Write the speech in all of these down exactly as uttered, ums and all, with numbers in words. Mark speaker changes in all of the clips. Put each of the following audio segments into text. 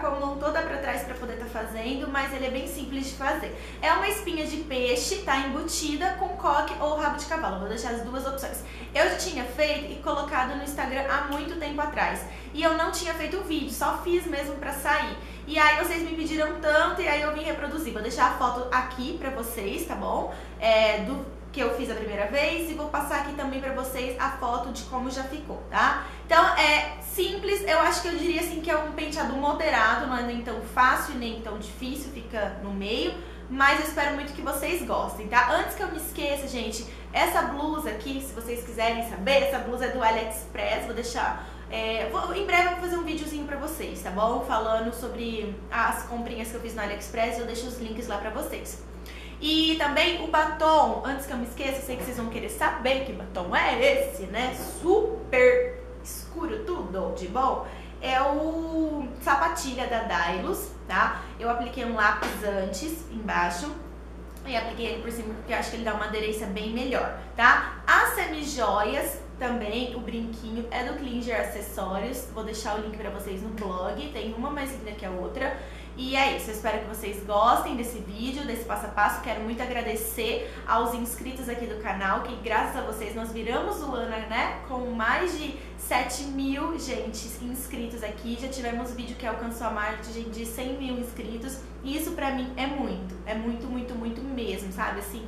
Speaker 1: com a mão toda pra trás pra poder estar tá fazendo, mas ele é bem simples de fazer. É uma espinha de peixe, tá, embutida com coque ou rabo de cavalo. Vou deixar as duas opções. Eu já tinha feito e colocado no Instagram há muito tempo atrás. E eu não tinha feito o vídeo, só fiz mesmo pra sair. E aí vocês me pediram tanto e aí eu vim reproduzir. Vou deixar a foto aqui pra vocês, tá bom? É, do que eu fiz a primeira vez, e vou passar aqui também pra vocês a foto de como já ficou, tá? Então é simples, eu acho que eu diria assim que é um penteado moderado, não é nem tão fácil nem tão difícil, fica no meio, mas eu espero muito que vocês gostem, tá? Antes que eu me esqueça, gente, essa blusa aqui, se vocês quiserem saber, essa blusa é do AliExpress, vou deixar... É, vou, em breve eu vou fazer um videozinho pra vocês, tá bom? Falando sobre as comprinhas que eu fiz no AliExpress, eu deixo os links lá pra vocês. E também o batom, antes que eu me esqueça, eu sei que vocês vão querer saber que batom é esse, né? Super escuro, tudo de bom. É o Sapatilha da Dylos, tá? Eu apliquei um lápis antes, embaixo, e apliquei ele por cima porque eu acho que ele dá uma aderência bem melhor, tá? As semijoias também, o brinquinho é do Klinger Acessórios, vou deixar o link pra vocês no blog, tem uma mais linda que a outra. E é isso, eu espero que vocês gostem desse vídeo, desse passo a passo. Quero muito agradecer aos inscritos aqui do canal, que graças a vocês nós viramos o ano, né, com mais de sete mil, gente, inscritos aqui. Já tivemos vídeo que alcançou a margem de cem mil inscritos, e isso pra mim é muito, é muito, muito, muito mesmo, sabe, assim...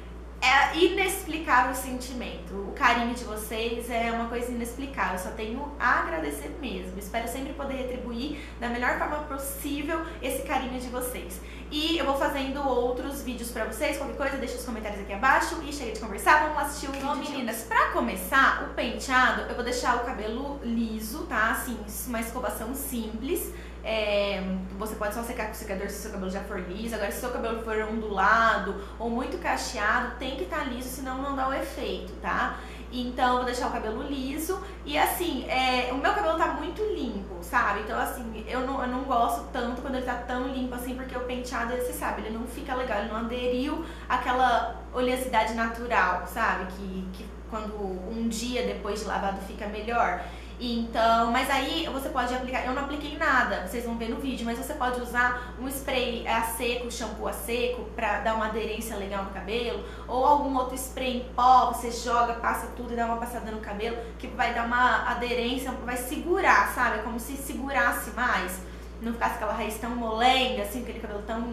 Speaker 1: É inexplicável o sentimento, o carinho de vocês é uma coisa inexplicável, eu só tenho a agradecer mesmo. Espero sempre poder retribuir da melhor forma possível esse carinho de vocês. E eu vou fazendo outros vídeos pra vocês, qualquer coisa deixa os comentários aqui abaixo e chega de conversar, vamos assistir o vídeo. Bom, meninas, pra começar o penteado, eu vou deixar o cabelo liso, tá, assim, uma escovação simples. É, você pode só secar com o secador se o seu cabelo já for liso. Agora, se o seu cabelo for ondulado ou muito cacheado, tem que estar liso, senão não dá o efeito, tá? Então, eu vou deixar o cabelo liso. E assim, é, o meu cabelo tá muito limpo, sabe? Então, assim, eu não, eu não gosto tanto quando ele tá tão limpo assim, porque o penteado, você sabe, ele não fica legal, ele não aderiu àquela oleosidade natural, sabe? Que, que quando um dia depois de lavado fica melhor. Então, mas aí você pode aplicar, eu não apliquei nada, vocês vão ver no vídeo, mas você pode usar um spray a seco, shampoo a seco, pra dar uma aderência legal no cabelo, ou algum outro spray em pó, você joga, passa tudo e dá uma passada no cabelo, que vai dar uma aderência, vai segurar, sabe? É como se segurasse mais, não ficasse aquela raiz tão molenga, assim, aquele cabelo tão...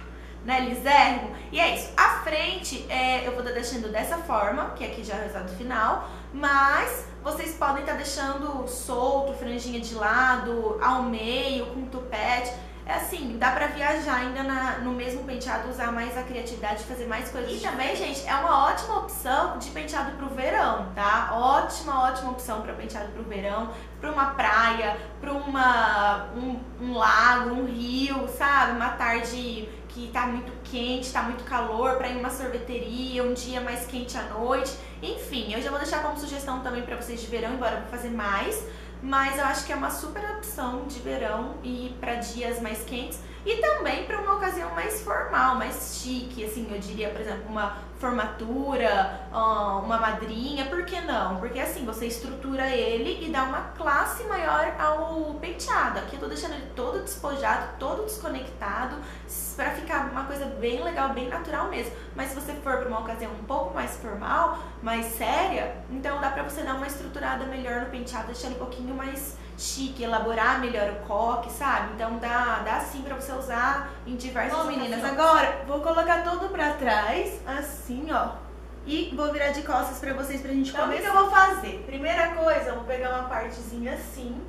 Speaker 1: né, lisérrimo. E é isso. A frente é, eu vou estar deixando dessa forma, que aqui já é o resultado final, mas vocês podem estar deixando solto, franjinha de lado, ao meio, com tupete. É assim, dá pra viajar ainda na, no mesmo penteado, usar mais a criatividade, fazer mais coisas. E também, gente, é uma ótima opção de penteado pro verão, tá? Ótima, ótima opção para penteado pro verão, pra uma praia, pra uma, um, um lago, um rio, sabe? Uma tarde que tá muito quente, tá muito calor, pra ir numa sorveteria, um dia mais quente à noite. Enfim, eu já vou deixar como sugestão também pra vocês de verão, embora eu vou fazer mais. Mas eu acho que é uma super opção de verão e para dias mais quentes e também para uma ocasião mais formal, mais chique, assim, eu diria, por exemplo, uma formatura, uma madrinha, por que não? Porque assim, você estrutura ele e dá uma classe maior ao penteado. Aqui eu tô deixando ele todo despojado, todo desconectado, para ficar uma coisa bem legal, bem natural mesmo. Mas se você for para uma ocasião um pouco mais formal, mais séria, então dá pra você dar uma estruturada melhor no penteado, deixar ele um pouquinho mais chique, elaborar melhor o coque, sabe? Então dá, dá sim pra você usar em diversas
Speaker 2: Bom,
Speaker 1: ocasiões.
Speaker 2: meninas, agora vou colocar tudo pra trás, assim, ó. E vou virar de costas pra vocês pra gente
Speaker 1: então,
Speaker 2: começar.
Speaker 1: Então o que eu vou fazer? Primeira coisa, eu vou pegar uma partezinha assim,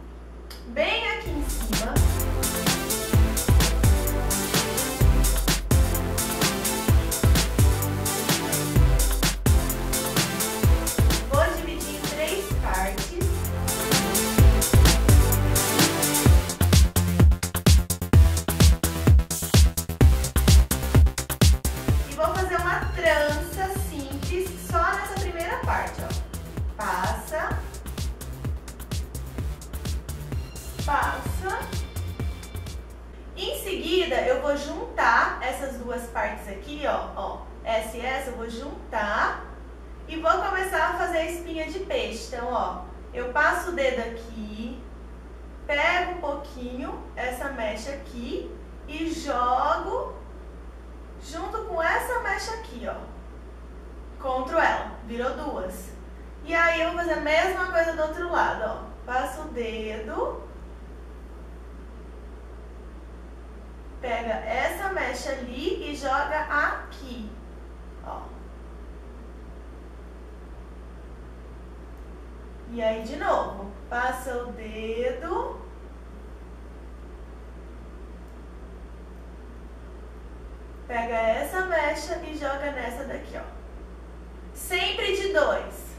Speaker 1: bem aqui em cima. Passa. Em seguida, eu vou juntar essas duas partes aqui, ó, ó, essa e essa, eu vou juntar e vou começar a fazer a espinha de peixe. Então, ó, eu passo o dedo aqui, pego um pouquinho essa
Speaker 2: mecha aqui e jogo junto com essa mecha aqui, ó. Contra ela, virou duas. E aí eu vou fazer a mesma coisa do outro lado, ó. Passo o dedo, pega essa mecha ali e joga aqui, ó. E aí de novo, passa o dedo, pega essa mecha e joga nessa daqui, ó. Sempre de dois.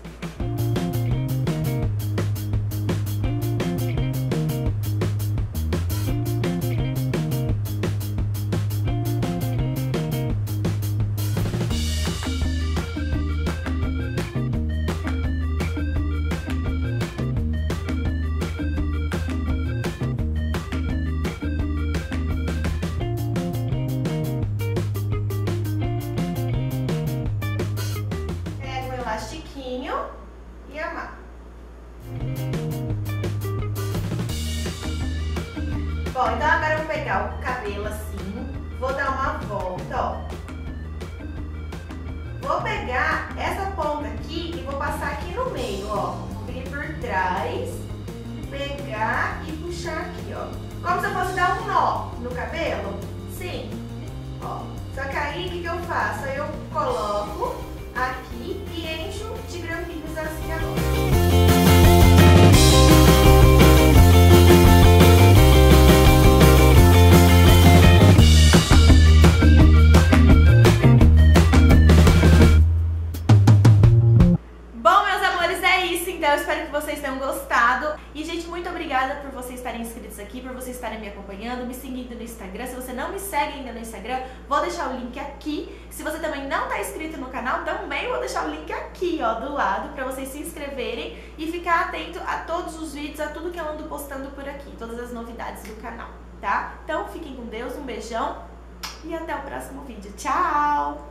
Speaker 2: Elastiquinho e amarro. Bom, então agora eu vou pegar o cabelo assim, vou dar uma volta, ó. Vou pegar essa ponta aqui e vou passar aqui no meio, ó. Vou vir por trás, pegar e puxar aqui, ó. Como se eu fosse dar um nó no cabelo. Sim, ó. Só que aí o que, que eu faço? Aí eu coloco aqui e encho de grampinhos assim agora. Bom, meus amores, é isso então. Eu espero que vocês tenham gostado. E, gente, muito obrigada por vocês estarem inscritos aqui, por vocês estarem me acompanhando, me seguindo no Instagram. Se você não me segue ainda no Instagram, vou deixar o link aqui. Se você também não está inscrito no canal, também vou deixar o link aqui, ó, do lado, para vocês se inscreverem e ficar atento a todos os vídeos, a tudo que eu ando postando por aqui, todas as novidades do canal, tá? Então, fiquem com Deus, um beijão e até o próximo vídeo. Tchau!